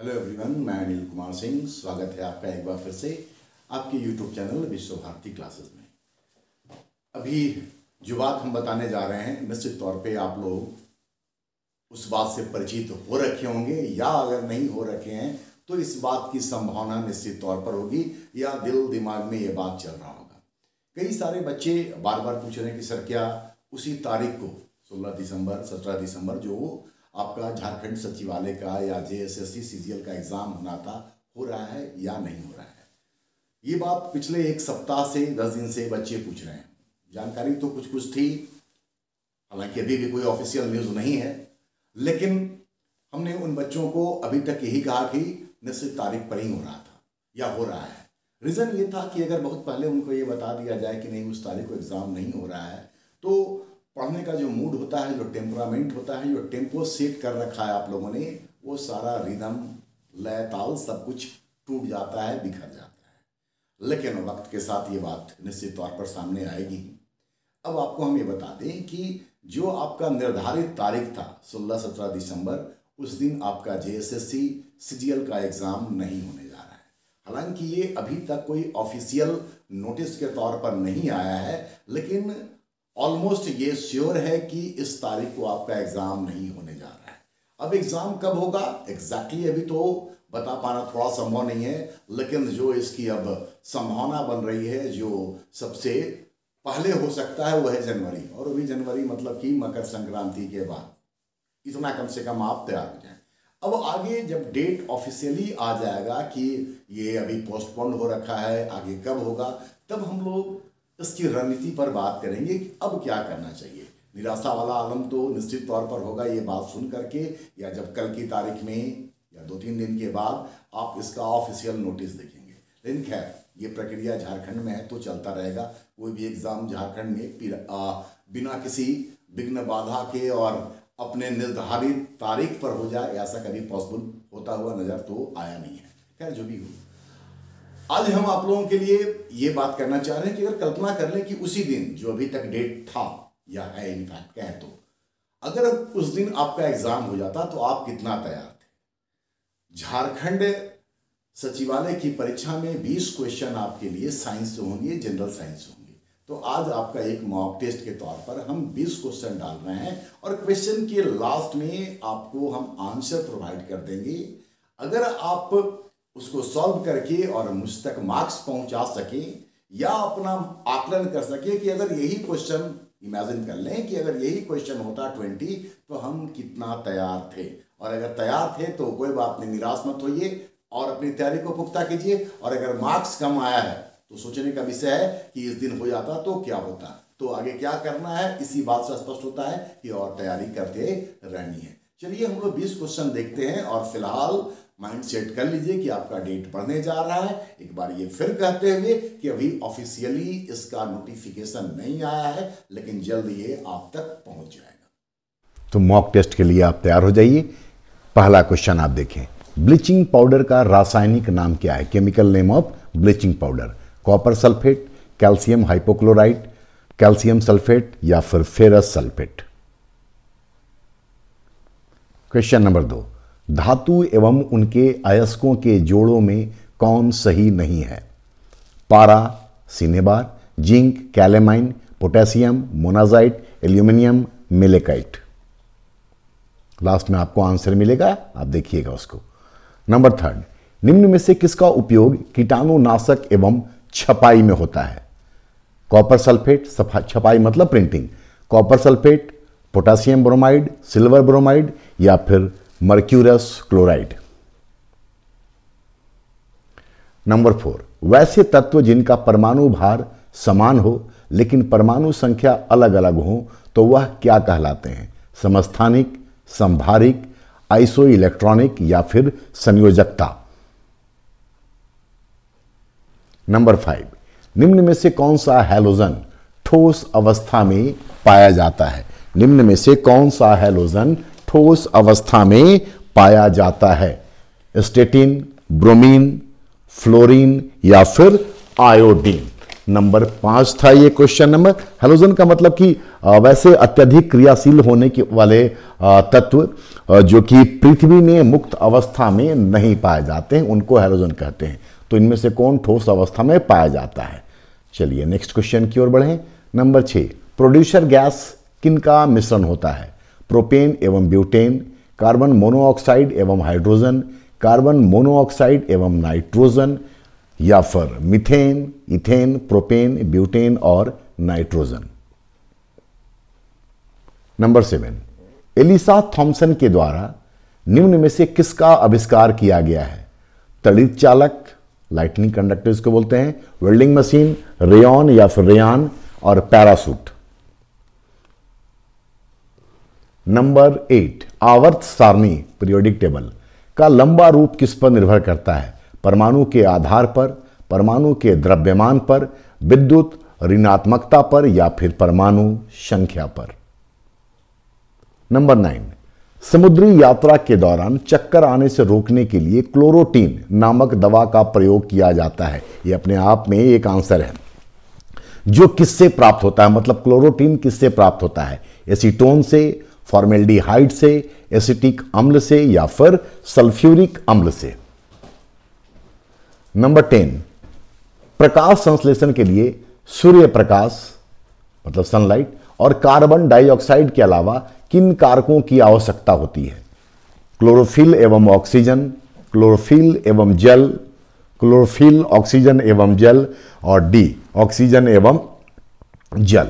Hello everyone, मैं अनिल कुमार सिंह। स्वागत है आपका एक बार फिर से आपके यूट्यूब चैनल विश्व भारती क्लासेस में। अभी जो बात हम बताने जा रहे हैं, निश्चित तौर पे आप लोग उस बात से परिचित हो रखे होंगे, या अगर नहीं हो रखे हैं तो इस बात की संभावना निश्चित तौर पर होगी, या दिल दिमाग में ये बात चल रहा होगा। कई सारे बच्चे बार बार पूछ रहे हैं कि सर क्या उसी तारीख को 16 दिसंबर 17 दिसंबर जो आपका झारखंड सचिवालय का या JSSC CGL का एग्ज़ाम होना था, हो रहा है या नहीं हो रहा है। ये बात पिछले एक सप्ताह से 10 दिन से बच्चे पूछ रहे हैं। जानकारी तो कुछ कुछ थी, हालांकि अभी भी कोई ऑफिशियल न्यूज़ नहीं है, लेकिन हमने उन बच्चों को अभी तक यही कहा कि निश्चित तारीख पर ही हो रहा था या हो रहा है। रीज़न ये था कि अगर बहुत पहले उनको ये बता दिया जाए कि नहीं उस तारीख को एग्ज़ाम नहीं हो रहा है, तो पढ़ने का जो मूड होता है, जो टेम्परामेंट होता है, जो टेम्पो सेट कर रखा है आप लोगों ने, वो सारा रिदम, लय, ताल सब कुछ टूट जाता है, बिखर जाता है। लेकिन वक्त के साथ ये बात निश्चित तौर पर सामने आएगी। अब आपको हम ये बता दें कि जो आपका निर्धारित तारीख था 16-17 दिसंबर, उस दिन आपका JSSC CGL का एग्ज़ाम नहीं होने जा रहा है। हालांकि ये अभी तक कोई ऑफिशियल नोटिस के तौर पर नहीं आया है, लेकिन ऑलमोस्ट ये श्योर है कि इस तारीख को आपका एग्ज़ाम नहीं होने जा रहा है। अब एग्ज़ाम कब होगा एग्जैक्टली अभी तो बता पाना थोड़ा संभव नहीं है, लेकिन जो इसकी अब संभावना बन रही है, जो सबसे पहले हो सकता है वो है जनवरी, और अभी जनवरी मतलब कि मकर संक्रांति के बाद। इतना कम से कम आप तैयार हो जाएं। अब आगे जब डेट ऑफिशियली आ जाएगा कि ये अभी पोस्टपोन हो रखा है, आगे कब होगा, तब हम लोग इसकी रणनीति पर बात करेंगे कि अब क्या करना चाहिए। निराशा वाला आलम तो निश्चित तौर पर होगा ये बात सुन करके, या जब कल की तारीख में या 2-3 दिन के बाद आप इसका ऑफिशियल नोटिस देखेंगे। लेकिन खैर ये प्रक्रिया झारखंड में है तो चलता रहेगा। कोई भी एग्ज़ाम झारखंड में बिना किसी विघ्न बाधा के और अपने निर्धारित तारीख पर हो जाए, ऐसा कभी पॉसिबल होता हुआ नज़र तो आया नहीं है। खैर जो भी हो, आज हम आप लोगों के लिए ये बात करना चाह रहे हैं कि अगर कल्पना कर लें कि उसी दिन जो अभी तक डेट था या है, इनफैक्ट कहें तो, अगर उस दिन आपका एग्जाम हो जाता तो आप कितना तैयार थे। झारखंड सचिवालय की परीक्षा में 20 क्वेश्चन आपके लिए साइंस से होंगे, जनरल साइंस होंगे। तो आज आपका एक मॉक टेस्ट के तौर पर हम 20 क्वेश्चन डाल रहे हैं, और क्वेश्चन के लास्ट में आपको हम आंसर प्रोवाइड कर देंगे। अगर आप उसको सॉल्व करके और मुझ तक मार्क्स पहुंचा सके, या अपना आकलन कर सके कि अगर यही क्वेश्चन, इमेजिन कर लें कि अगर यही क्वेश्चन होता 20, तो हम कितना तैयार थे। और अगर तैयार थे तो कोई बात नहीं, निराश मत होइए और अपनी तैयारी को पुख्ता कीजिए। और अगर मार्क्स कम आया है तो सोचने का विषय है कि इस दिन हो जाता तो क्या होता। तो आगे क्या करना है, इसी बात से स्पष्ट होता है कि और तैयारी करते रहनी है। चलिए हम लोग 20 क्वेश्चन देखते हैं, और फिलहाल माइंड सेट कर लीजिए कि आपका डेट बढ़ने जा रहा है। एक बार ये फिर कहते हुए कि अभी ऑफिशियली इसका नोटिफिकेशन नहीं आया है, लेकिन जल्द ये आप तक पहुंच जाएगा। तो मॉक टेस्ट के लिए आप तैयार हो जाइए। पहला क्वेश्चन आप देखें, ब्लीचिंग पाउडर का रासायनिक नाम क्या है? Chemical name of bleaching powder. Copper sulphate, calcium hypochloride, calcium sulphate, या फिर फेरस सल्फेट। क्वेश्चन नंबर 2, धातु एवं उनके अयस्कों के जोड़ों में कौन सही नहीं है? पारा, cinnabar, zinc, calamine, potassium, monazite, aluminium, malachite. Last में आपको आंसर मिलेगा, आप देखिएगा उसको। नंबर 3, निम्न में से किसका उपयोग कीटाणुनाशक एवं छपाई में होता है? कॉपर सल्फेट, छपाई मतलब printing, copper sulphate, potassium bromide, silver bromide, या फिर मर्क्यूरस क्लोराइड। नंबर 4, वैसे तत्व जिनका परमाणु भार समान हो लेकिन परमाणु संख्या अलग अलग हो तो वह क्या कहलाते हैं? समस्थानिक, संभारिक, आइसो इलेक्ट्रॉनिक, या फिर संयोजकता। नंबर 5, निम्न में से कौन सा हैलोजन ठोस अवस्था में पाया जाता है? निम्न में से कौन सा हैलोजन ठोस अवस्था में पाया जाता है? स्टेटिन, ब्रोमीन, फ्लोरीन, या फिर आयोडीन। नंबर 5 था ये क्वेश्चन नंबर। हैलोजन का मतलब कि वैसे अत्यधिक क्रियाशील होने के वाले तत्व जो कि पृथ्वी में मुक्त अवस्था में नहीं पाए जाते हैं, उनको हैलोजन कहते हैं। तो इनमें से कौन ठोस अवस्था में पाया जाता है? चलिए नेक्स्ट क्वेश्चन की ओर बढ़ें। नंबर 6, प्रोड्यूसर गैस किनका मिश्रण होता है? प्रोपेन एवं ब्यूटेन, कार्बन मोनोऑक्साइड एवं हाइड्रोजन, कार्बन मोनोऑक्साइड एवं नाइट्रोजन, या फिर मीथेन, इथेन, प्रोपेन, ब्यूटेन और नाइट्रोजन। नंबर 7, एलिसा थॉम्सन के द्वारा निम्न में से किसका आविष्कार किया गया है? तड़ित चालक, लाइटनिंग कंडक्टर इसको बोलते हैं, वेल्डिंग मशीन, रेयॉन या फिर रेयान और पैरासूट। नंबर 8, आवर्त सारणी पीरियोडिक टेबल का लंबा रूप किस पर निर्भर करता है? परमाणु के आधार पर, परमाणु के द्रव्यमान पर, विद्युत ऋणात्मकता पर या फिर परमाणु संख्या पर। नंबर 9, समुद्री यात्रा के दौरान चक्कर आने से रोकने के लिए क्लोरोटीन नामक दवा का प्रयोग किया जाता है। यह अपने आप में एक आंसर है। जो किससे प्राप्त होता है? मतलब क्लोरोटीन किससे प्राप्त होता है? एसीटोन से, फॉर्मेल्डिहाइड से, एसिटिक अम्ल से या फिर सल्फ्यूरिक अम्ल से। नंबर 10, प्रकाश संश्लेषण के लिए सूर्य प्रकाश मतलब सनलाइट और कार्बन डाइऑक्साइड के अलावा किन कारकों की आवश्यकता होती है? क्लोरोफिल एवं ऑक्सीजन, क्लोरोफिल एवं जल, क्लोरोफिल, ऑक्सीजन एवं जल और डी, ऑक्सीजन एवं जल।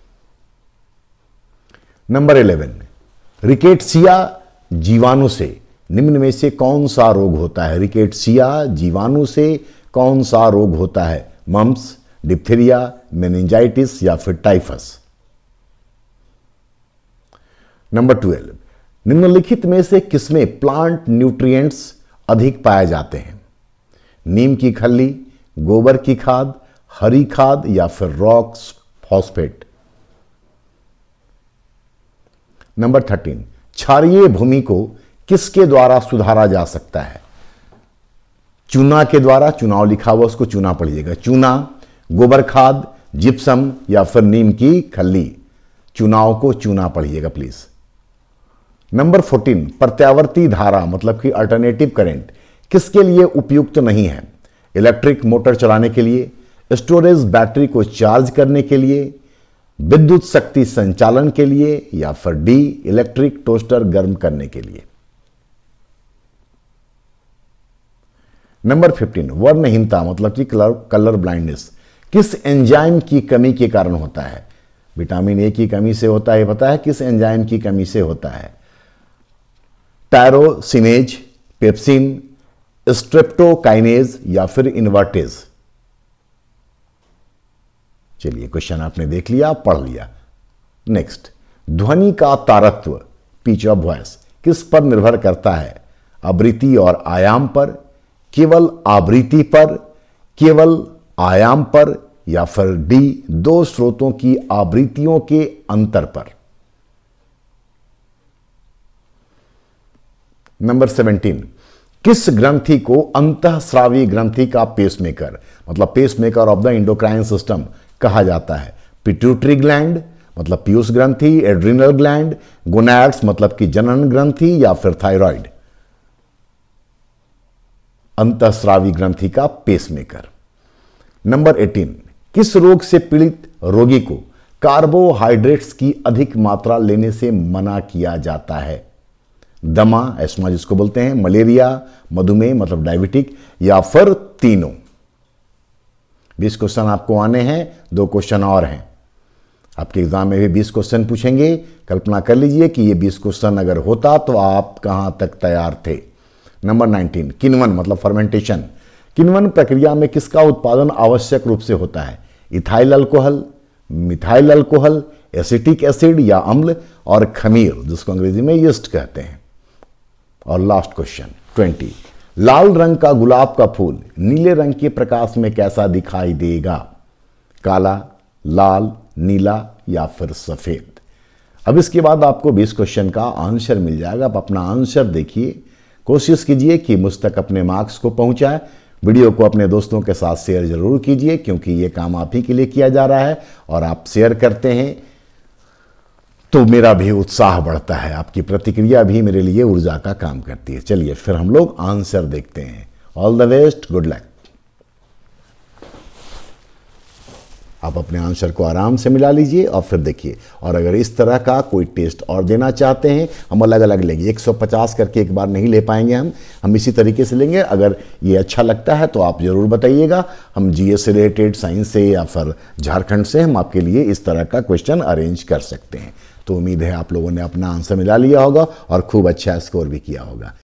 नंबर 11, रिकेट्सिया जीवाणु से निम्न में से कौन सा रोग होता है? रिकेट्सिया जीवाणु से कौन सा रोग होता है? मम्प्स, डिप्थीरिया, मेनिंजाइटिस या फिर टाइफस। नंबर 12, निम्नलिखित में से किसमें प्लांट न्यूट्रिएंट्स अधिक पाए जाते हैं? नीम की खल्ली, गोबर की खाद, हरी खाद या फिर रॉक फॉस्फेट। नंबर 13, क्षारीय भूमि को किसके द्वारा सुधारा जा सकता है? चूना के द्वारा, चुनाव लिखा हुआ उसको चूना पढ़िएगा, चूना, गोबर खाद, जिप्सम या फिर नीम की खल्ली। चुनाव को चूना पढ़िएगा प्लीज। नंबर 14, प्रत्यावर्ती धारा मतलब कि अल्टरनेटिव करंट किसके लिए उपयुक्त नहीं है? इलेक्ट्रिक मोटर चलाने के लिए, स्टोरेज बैटरी को चार्ज करने के लिए, विद्युत शक्ति संचालन के लिए या फिर डी, इलेक्ट्रिक टोस्टर गर्म करने के लिए। नंबर 15, वर्णहीनता मतलब कि कलर ब्लाइंडनेस किस एंजाइम की कमी के कारण होता है? विटामिन ए की कमी से होता है। पता है किस एंजाइम की कमी से होता है? टायरोसिनेज, पेप्सिन, स्ट्रेप्टोकाइनेज या फिर इन्वर्टेज। चलिए क्वेश्चन आपने देख लिया, पढ़ लिया। नेक्स्ट, ध्वनि का तारत्व पिच ऑफ वॉइस किस पर निर्भर करता है? आवृत्ति और आयाम पर, केवल आवृत्ति पर, केवल आयाम पर या फिर डी, दो स्रोतों की आवृत्तियों के अंतर पर। नंबर 17, किस ग्रंथि को अंतःस्रावी ग्रंथि का पेसमेकर मतलब pacemaker of the endocrine system कहा जाता है? पिट्यूटरी ग्लैंड मतलब पीयूष ग्रंथि, एड्रिनल ग्लैंड, गोनैड्स मतलब कि जनन ग्रंथि या फिर थायराइड। अंतःस्रावी ग्रंथि का पेसमेकर। नंबर 18, किस रोग से पीड़ित रोगी को कार्बोहाइड्रेट्स की अधिक मात्रा लेने से मना किया जाता है? दमा, एस्मा जिसको बोलते हैं, मलेरिया, मधुमेह मतलब डायबिटिक या फिर तीनों। 20 क्वेश्चन आपको आने हैं, 2 क्वेश्चन और हैं। आपके एग्जाम में भी 20 क्वेश्चन पूछेंगे। कल्पना कर लीजिए कि ये 20 क्वेश्चन अगर होता तो आप कहां तक तैयार थे। नंबर 19, किण्वन मतलब फर्मेंटेशन। किण्वन प्रक्रिया में किसका उत्पादन आवश्यक रूप से होता है? Ethyl alcohol, methyl alcohol, acetic acid या अम्ल और खमीर जिसको अंग्रेजी में यीस्ट कहते हैं। और लास्ट क्वेश्चन 20, लाल रंग का गुलाब का फूल नीले रंग के प्रकाश में कैसा दिखाई देगा? काला, लाल, नीला या फिर सफेद। अब इसके बाद आपको 20 क्वेश्चन का आंसर मिल जाएगा। आप अपना आंसर देखिए, कोशिश कीजिए कि मुझ तक अपने मार्क्स को पहुंचाए। वीडियो को अपने दोस्तों के साथ शेयर जरूर कीजिए, क्योंकि ये काम आप ही के लिए किया जा रहा है और आप शेयर करते हैं तो मेरा भी उत्साह बढ़ता है। आपकी प्रतिक्रिया भी मेरे लिए ऊर्जा का काम करती है। चलिए फिर हम लोग आंसर देखते हैं। All the best, good luck. आप अपने आंसर को आराम से मिला लीजिए और फिर देखिए। और अगर इस तरह का कोई टेस्ट और देना चाहते हैं, हम अलग अलग लेंगे, 150 करके एक बार नहीं ले पाएंगे, हम इसी तरीके से लेंगे। अगर ये अच्छा लगता है तो आप ज़रूर बताइएगा। हम जीएस से रिलेटेड, साइंस से या फिर झारखंड से हम आपके लिए इस तरह का क्वेश्चन अरेंज कर सकते हैं। तो उम्मीद है आप लोगों ने अपना आंसर मिला लिया होगा और खूब अच्छा स्कोर भी किया होगा।